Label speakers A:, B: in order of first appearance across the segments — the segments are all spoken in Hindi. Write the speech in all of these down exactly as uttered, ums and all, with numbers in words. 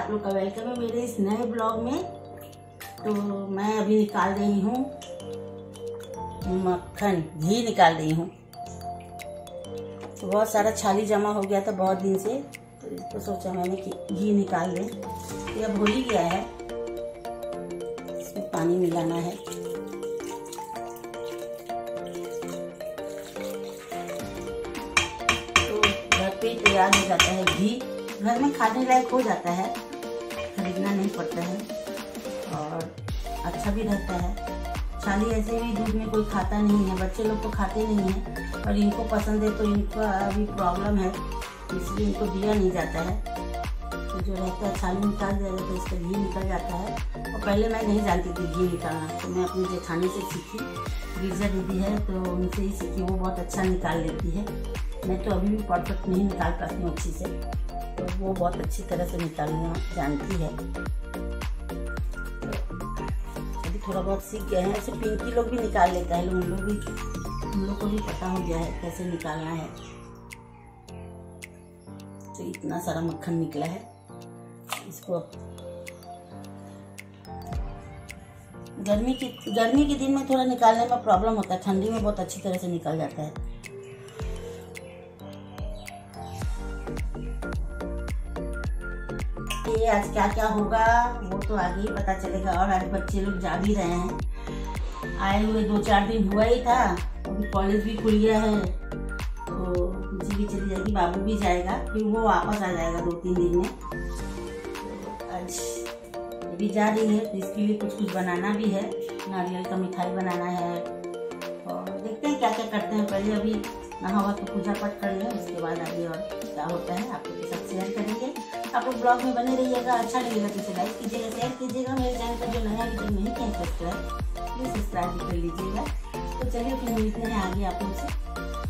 A: आप लोग का वेलकम है मेरे इस नए ब्लॉग में। तो मैं अभी निकाल रही हूँ मक्खन, घी निकाल रही हूँ। तो बहुत सारा छाली जमा हो गया था बहुत दिन से, तो इसको सोचा मैंने कि घी निकाल लें। तो अब हो ही गया है, इसमें पानी मिलाना है। तो घर पे तैयार हो जाता है घी, घर में खाने लायक हो जाता है, खरीदना नहीं पड़ता है और अच्छा भी रहता है। छाली ऐसे भी दूध में कोई खाता नहीं है, बच्चे लोग तो खाते नहीं हैं और इनको पसंद है, तो इनको अभी प्रॉब्लम है इसलिए इनको दिया नहीं जाता है। तो जो रहता है छाली निकाल दिया जाता है, इसका घी निकल जाता है। और पहले मैं नहीं जानती थी घी निकालना, तो मैं अपनी जेठानी से सीखी, गिरजा दीदी है तो उनसे ही सीखी, वो बहुत अच्छा निकाल लेती है। मैं तो अभी भी परफेक्ट नहीं निकाल पाती हूँ अच्छी से, तो वो बहुत अच्छी तरह से निकालना जानती है। अभी थोड़ा बहुत सीख गए हैं, ऐसे पिंकी लोग भी निकाल लेता है, उन लोग भी उन लोग को भी पता हो गया है कैसे निकालना है। तो इतना सारा मक्खन निकला है, इसको गर्मी की गर्मी के दिन में थोड़ा निकालने में प्रॉब्लम होता है, ठंडी में बहुत अच्छी तरह से निकल जाता है। ये आज क्या क्या होगा वो तो आगे ही पता चलेगा। और आज बच्चे लोग जा भी रहे हैं, आए हुए दो चार दिन हुआ ही था, अभी कॉलेज भी खुल गया है, तो जी भी चली जाएगी, बाबू भी जाएगा, फिर वो वापस आ जाएगा दो तीन दिन में। तो आज ये भी जा रही है, तो इसके लिए कुछ कुछ बनाना भी है, नारियल का मिठाई बनाना है और देखते हैं क्या क्या करते हैं। पहले अभी नहा तो पूजा पाठ कर लें, उसके बाद आगे और क्या होता है आप लोग के साथ शेयर करेंगे। आप लोग ब्लॉग में बने रहिएगा, अच्छा लगेगा तो इसे लाइक कीजिएगा, शेयर कीजिएगा। मेरे चैनल पर जो नया वीडियो नहीं किया सब्सक्राइब प्लीज सब्सक्राइब भी कर लीजिएगा। तो चलिए फिर मिलते हैं आगे आप लोग से।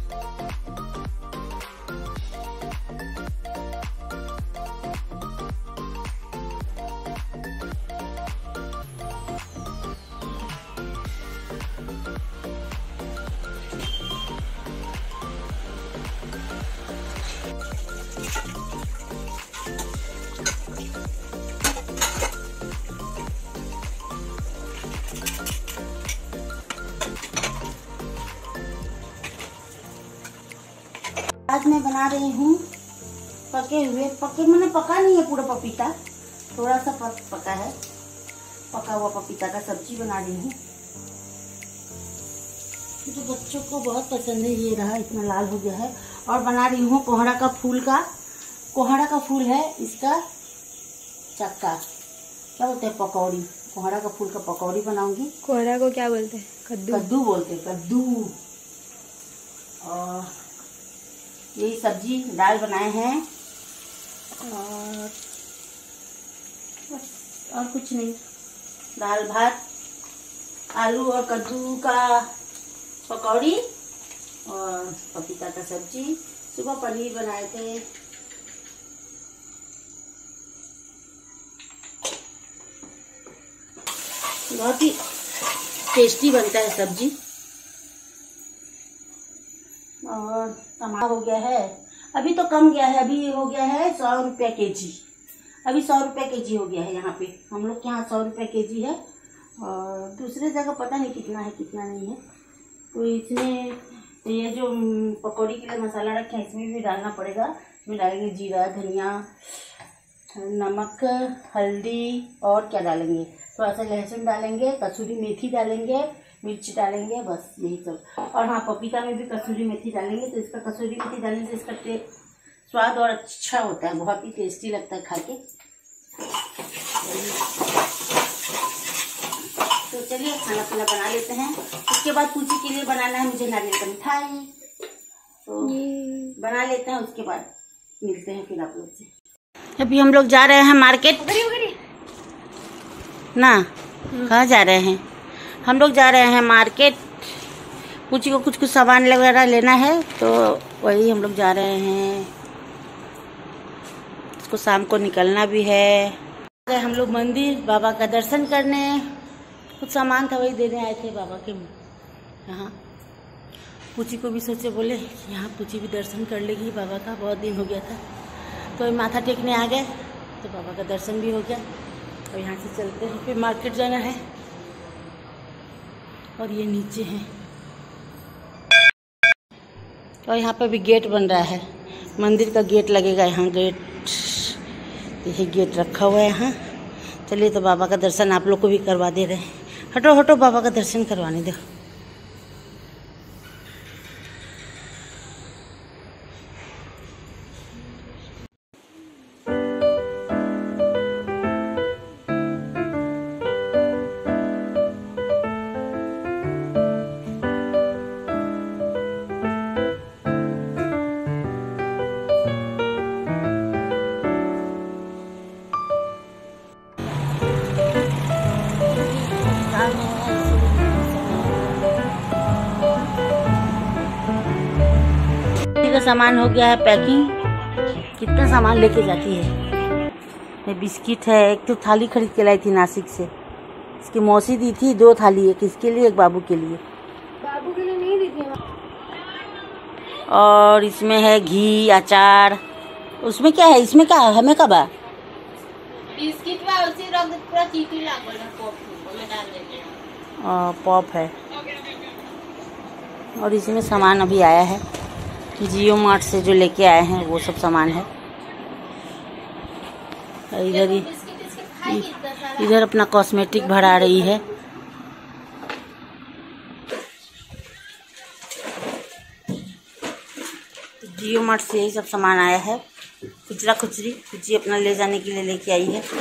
A: आज मैं बना रही हूँ पके हुए, पके मैंने पका नहीं है पूरा पपीता, थोड़ा सा पक, पका है, पका हुआ पपीता का सब्जी बना रही हूँ। जो बच्चों को बहुत पसंद है, ये रहा इतना लाल हो गया है। और बना रही हूँ कोहड़ा का फूल का, कोहड़ा का फूल है इसका चक्का, क्या बोलते हैं, पकौड़ी, कोहड़ा का फूल का पकौड़ी बनाऊंगी।
B: कोहड़ा को क्या बोलते हैं? कद्दू।
A: कद्दू बोलते हैं, कद्दू। और यही सब्जी दाल बनाए हैं और बस और कुछ नहीं, दाल भात, आलू और कद्दू का पकौड़ी और पपीता का सब्जी। सुबह पनीर बनाए थे। बहुत ही टेस्टी बनता है सब्जी। और टमाटर हो गया है, अभी तो कम गया है, अभी हो गया है सौ रुपया के जी, अभी सौ रुपया के जी हो गया है यहाँ पे, हम लोग के यहाँ सौ रुपया के जी है। और दूसरे जगह पता नहीं कितना है कितना नहीं है। तो इसमें ये जो पकौड़ी के लिए मसाला रखे हैं इसमें भी डालना पड़ेगा। इसमें डालेंगे जीरा, धनिया, नमक, हल्दी और क्या डालेंगे, थोड़ा सा लहसुन डालेंगे, कसूरी मेथी डालेंगे, मिर्च डालेंगे, बस यही सब। और हाँ, पपीता में भी कसूरी मेथी डालेंगे, तो इसका कसूरी मेथी डालने से इसका स्वाद और अच्छा होता है, बहुत ही टेस्टी लगता है खा के। तो चलिए खाना पीना बना लेते हैं। उसके बाद पूछी के लिए बनाना है मुझे नारियल का मिठाई, तो बना लेते हैं, उसके बाद मिलते हैं फिर आप लोग से। अभी हम लोग जा रहे हैं मार्केट ना, कहाँ जा रहे हैं हम लोग? जा रहे हैं मार्केट, पूछी को कुछ कुछ सामान वगैरह लेना है, तो वही हम लोग जा रहे हैं। इसको शाम को निकलना भी है। हम लोग मंदिर बाबा का दर्शन करने, कुछ सामान था वही देने आए थे बाबा के यहाँ। पूछी को भी सोचे, बोले यहाँ पूछी भी दर्शन कर लेगी बाबा का, बहुत दिन हो गया था, तो माथा टेकने आ गए। तो बाबा का दर्शन भी हो गया। और यहाँ से चलते हैं, फिर मार्केट जाना है। और ये नीचे है, और यहाँ पे भी गेट बन रहा है, मंदिर का गेट लगेगा यहाँ। गेट, यही गेट रखा हुआ है यहाँ। चलिए तो बाबा का दर्शन आप लोग को भी करवा दे रहे हैं। हटो हटो, बाबा का दर्शन करवाने दो। का सामान हो गया है पैकिंग। कितना सामान लेके जाती है। ये बिस्किट है, एक तो थाली खरीद के लाई थी नासिक से, इसकी मौसी दी थी दो थाली, एक इसके लिए एक बाबू के लिए।
B: बाबू के लिए नहीं दी थी।
A: और इसमें है घी, अचार। उसमें क्या है, इसमें क्या है, हमें कब है
B: बिस्किट बा उसी रख दे, पूरा चीटी लागल है, पॉप में डाल देते हैं।
A: पॉप है। और इसमें सामान अभी आया है जियो मार्ट से, जो लेके आए हैं वो सब सामान है। इधर ही इधर अपना कॉस्मेटिक भरा रही है। जियो मार्ट से यही सब सामान आया है। खुचरा खुचरी कुची अपना ले जाने के लिए लेके आई है।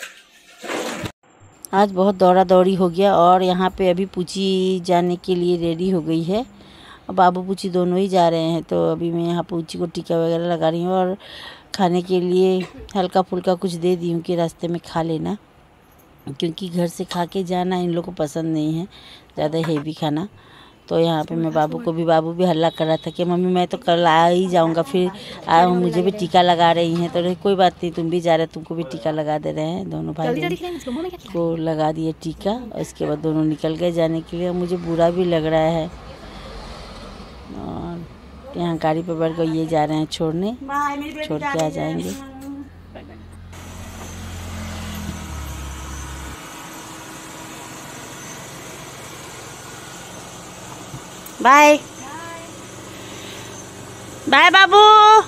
A: आज बहुत दौड़ा दौड़ी हो गया, और यहाँ पे अभी पूची जाने के लिए रेडी हो गई है। बाबू पूची दोनों ही जा रहे हैं। तो अभी मैं यहाँ पूची को टीका वगैरह लगा रही हूँ, और खाने के लिए हल्का फुल्का कुछ दे दी हूँ कि रास्ते में खा लेना, क्योंकि घर से खा के जाना इन लोगों को पसंद नहीं है ज़्यादा हेवी खाना। तो यहाँ पे मैं बाबू को भी बाबू भी हल्ला कर रहा था कि मम्मी मैं तो कल आ ही जाऊँगा, फिर आया हूँ, मुझे भी टीका लगा रही हैं। तो कोई बात नहीं, तुम भी जा रहे, तुमको भी टीका लगा दे रहे हैं। दोनों भाई बहन को लगा दिए टीका, और इसके बाद दोनों निकल गए जाने के लिए। मुझे बुरा भी लग रहा है। और यहाँ गाड़ी पर बैठ कर ये जा रहे हैं छोड़ने, छोड़ के आ जाएंगे। बाय बाय बाबू।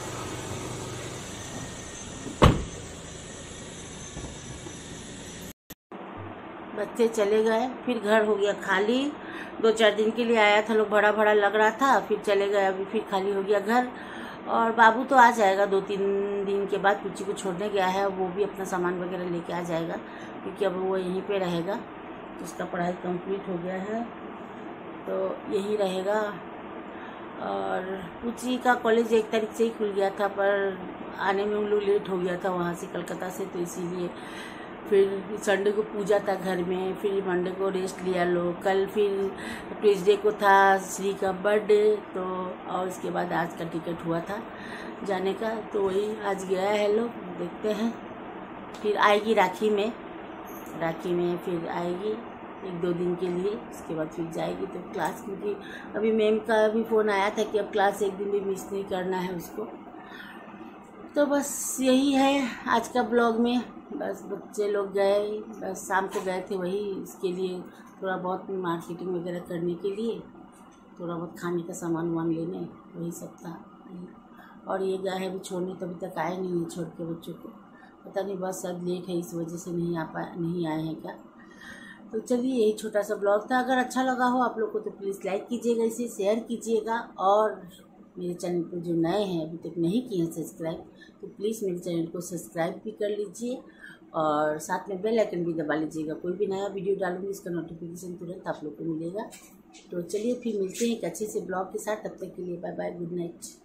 A: बच्चे चले गए, फिर घर हो गया खाली। दो चार दिन के लिए आया था, लोग भरा भरा लग रहा था, फिर चले गए। अभी फिर खाली हो गया घर। और बाबू तो आ जाएगा दो तीन दिन के बाद, पुच्ची को छोड़ने गया है, वो भी अपना सामान वगैरह लेके आ जाएगा, क्योंकि अब वो यहीं पे रहेगा। तो उसका पढ़ाई कंप्लीट हो गया है, तो यही रहेगा। और पुच्ची का कॉलेज एक तारीख से ही खुल गया था, पर आने में उन लोग लेट हो गया था वहाँ से कलकत्ता से, तो इसीलिए फिर संडे को पूजा था घर में, फिर मंडे को रेस्ट लिया लोग। कल फिर ट्यूसडे को था श्री का बर्थडे, तो और उसके बाद आज का टिकट हुआ था जाने का, तो वही आज गया है लोग। देखते हैं, फिर आएगी राखी में, राखी में फिर आएगी एक दो दिन के लिए, उसके बाद फिर जाएगी तो क्लास, क्योंकि अभी मैम का भी फ़ोन आया था कि अब क्लास एक दिन भी मिस नहीं करना है उसको। तो बस यही है आज का ब्लॉग में। बस बच्चे लोग गए, बस शाम को गए थे वही इसके लिए, थोड़ा बहुत मार्केटिंग वगैरह करने के लिए, थोड़ा बहुत खाने का सामान वामान लेने, वही सब था। और ये गए हैं अभी छोड़ने, तो अभी तक आए नहीं है छोड़ के बच्चों को। पता नहीं बस शायद लेट है, इस वजह से नहीं आ पाए, नहीं आए हैं क्या। तो चलिए यही छोटा सा ब्लॉग था। अगर अच्छा लगा हो आप लोग को तो प्लीज़ लाइक कीजिएगा, इसे शेयर कीजिएगा। और मेरे चैनल पर जो नए हैं अभी तक नहीं किए हैं सब्सक्राइब, तो प्लीज़ मेरे चैनल को सब्सक्राइब भी कर लीजिए, और साथ में बेल आइकन भी दबा लीजिएगा। कोई भी नया वीडियो डालूंगी इसका नोटिफिकेशन तुरंत आप लोग को मिलेगा। तो चलिए फिर मिलते हैं एक अच्छे से ब्लॉग के साथ, तब तक के लिए बाय बाय, गुड नाइट।